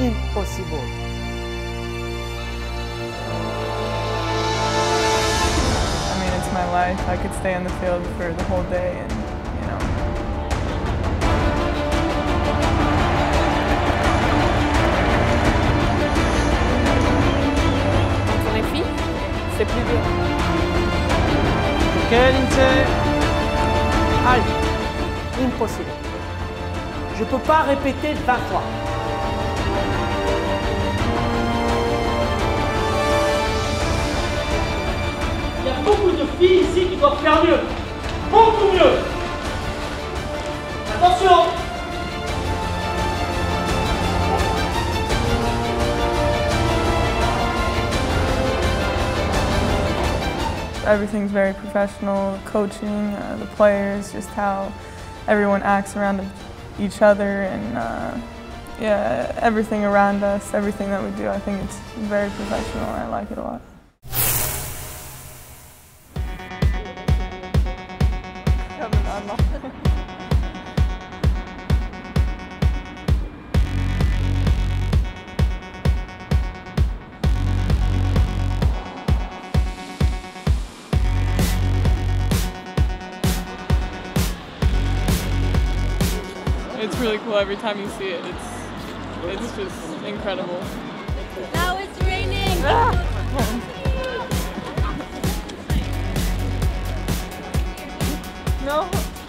impossible. I mean, it's my life. I could stay on the field for the whole day and, you know. Pour les filles, c'est plus dur. Ok, Lindsey. Allez, impossible. Je ne peux pas répéter 20 fois. Il y a beaucoup de filles ici qui doivent faire mieux. Beaucoup mieux. Attention. Everything's very professional, the coaching, the players, just how everyone acts around each other, and yeah, everything around us, everything that we do. I think it's very professional and I like it a lot. It's really cool every time you see it. It's just incredible. Now it's raining. No.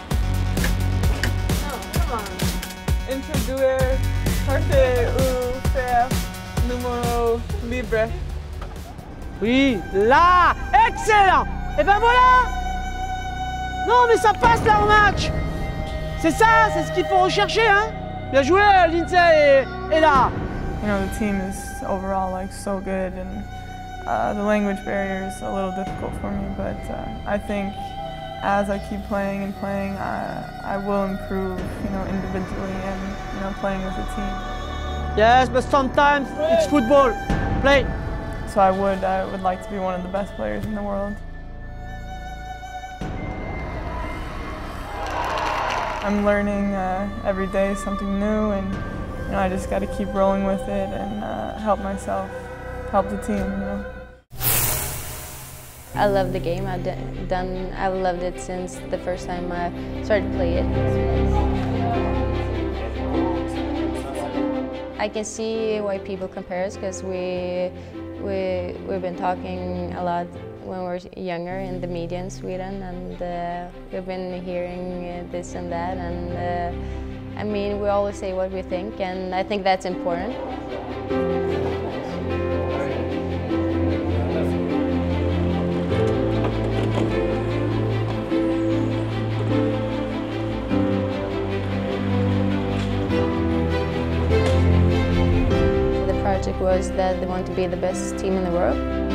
No, come on. Introduire parte o faire numéro libre. Oui, là. Excellent. Et ben voilà. Non, mais ça passe là au match. C'est ça, c'est ce qu'il faut rechercher, hein. Bien joué, Lindsey et là. You know, the team is overall like so good, and the language barrier is a little difficult for me, but I think as I keep playing and playing, I will improve, you know, individually and, you know, playing as a team. Yes, but sometimes it's football. Play. So I would like to be one of the best players in the world. I'm learning every day something new, and, you know, I just got to keep rolling with it and help myself, help the team, you know. I love the game. I've loved it since the first time I started to play it. I can see why people compare us, because we've been talking a lot when we were younger in the media in Sweden, and we've been hearing this and that, and I mean, we always say what we think, and I think that's important. The project was that they want to be the best team in the world.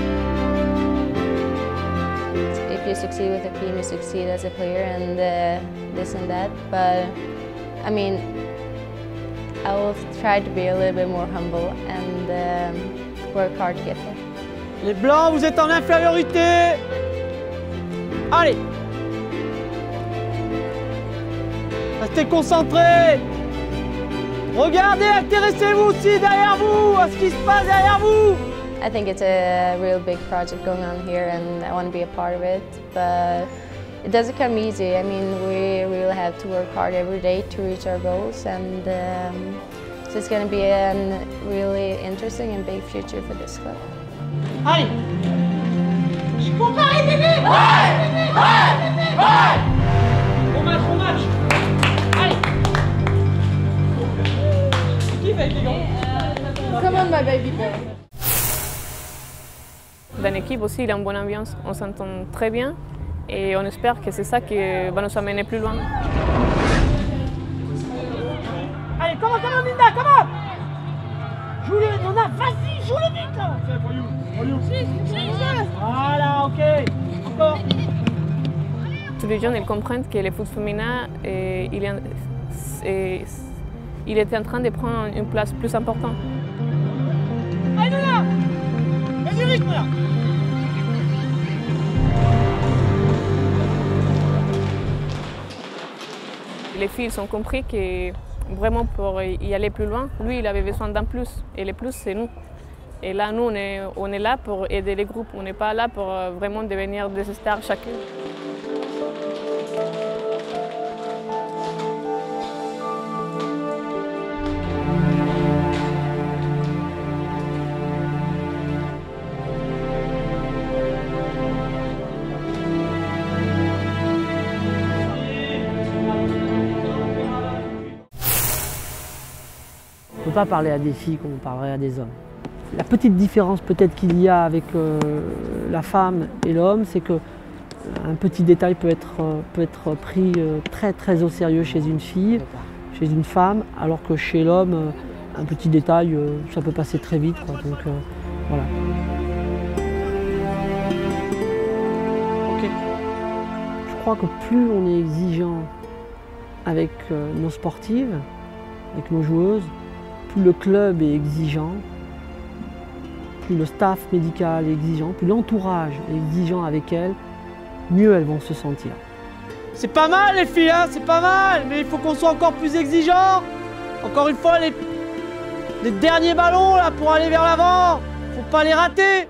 If you succeed with a team, you succeed as a player, and this and that. But I mean, I will try to be a little bit more humble and work hard to get there. Les Blancs, vous êtes en infériorité. Allez. Restez concentrés. Regardez, intéressez-vous aussi derrière vous à ce qui se passe derrière vous. I think it's a real big project going on here, and I want to be a part of it, but it doesn't come easy. I mean, we really have to work hard every day to reach our goals, and so it's going to be a really interesting and big future for this club. Allez. Je compare, bébé. Ouais. Bon match. Allez. Qui va être élégant? Come on, my baby girl. Dans l'équipe aussi, il y a une bonne ambiance, on s'entend très bien et on espère que c'est ça qui va nous amener plus loin. Allez, comment, Linda, comment? Joue-le, Nona, vas-y, joue-le vite là. Voilà, ok. Encore. Tous les jeunes ils comprennent que le foot féminin, il est en train de prendre une place plus importante. Allez, Nona, mets du rythme là. Les filles ont compris que vraiment pour y aller plus loin. Lui, il avait besoin d'un plus, et le plus, c'est nous. Et là, nous, on est là pour aider les groupes, on n'est pas là pour vraiment devenir des stars chacune. On ne peut pas parler à des filles comme on parlerait à des hommes. La petite différence peut-être qu'il y a avec la femme et l'homme, c'est qu'un petit détail peut être pris très très au sérieux chez une fille, chez une femme, alors que chez l'homme, un petit détail, ça peut passer très vite, quoi. Donc voilà. Okay. Je crois que plus on est exigeant avec nos sportives, avec nos joueuses, plus le club est exigeant, plus le staff médical est exigeant, plus l'entourage est exigeant avec elles, mieux elles vont se sentir. C'est pas mal les filles, hein, c'est pas mal, mais il faut qu'on soit encore plus exigeant. Encore une fois, les derniers ballons là pour aller vers l'avant, faut pas les rater.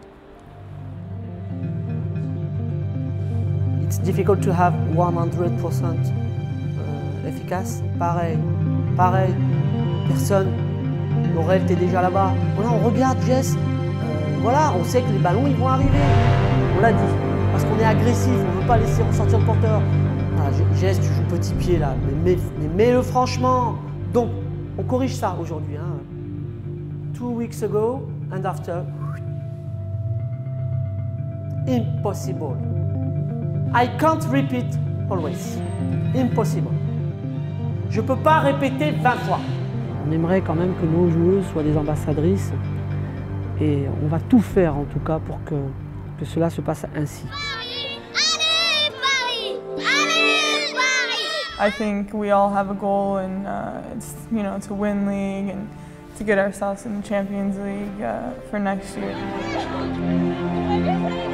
It's difficult to have 100% efficace. Pareil. Personne. Laurel, t'es déjà là-bas. Voilà, on regarde Jess. Voilà, on sait que les ballons, ils vont arriver. On l'a dit. Parce qu'on est agressif, on ne veut pas laisser ressortir le porteur. Voilà, Jess, tu joues petit pied là. Mais mets-le franchement. Donc, on corrige ça aujourd'hui. Hein. 2 weeks ago and after. Impossible. I can't repeat always. Impossible. Je ne peux pas répéter 20 fois. On aimerait quand même que nos joueuses soient des ambassadrices et on va tout faire en tout cas pour que cela se passe ainsi. Allez, Paris! Allez, Paris! I think we all have a goal, and it's to win league and to get ourselves in the Champions League for next year.